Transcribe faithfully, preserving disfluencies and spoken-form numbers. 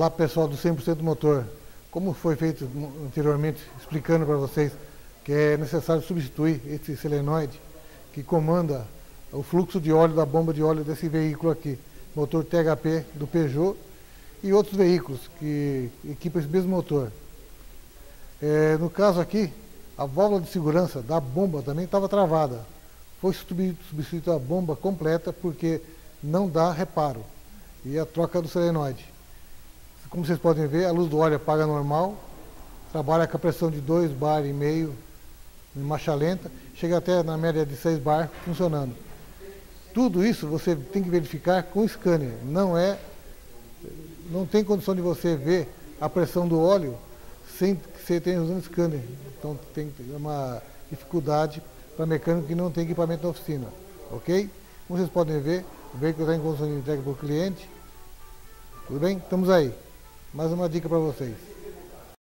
Olá pessoal do cem por cento Motor, como foi feito anteriormente, explicando para vocês que é necessário substituir esse solenoide que comanda o fluxo de óleo da bomba de óleo desse veículo aqui, motor T H P do Peugeot e outros veículos que equipam esse mesmo motor. É, no caso aqui, a válvula de segurança da bomba também estava travada. Foi substituída a bomba completa porque não dá reparo e a troca do solenoide. Como vocês podem ver, a luz do óleo apaga normal, trabalha com a pressão de dois bar e meio em marcha lenta, chega até na média de seis bar funcionando. Tudo isso você tem que verificar com o scanner. Não é, não tem condição de você ver a pressão do óleo sem que você tenha usando scanner. Então tem uma dificuldade para mecânico que não tem equipamento na oficina, ok? Como vocês podem ver, o veículo está em condição de entrega para o cliente. Tudo bem? Estamos aí. Mais uma dica para vocês.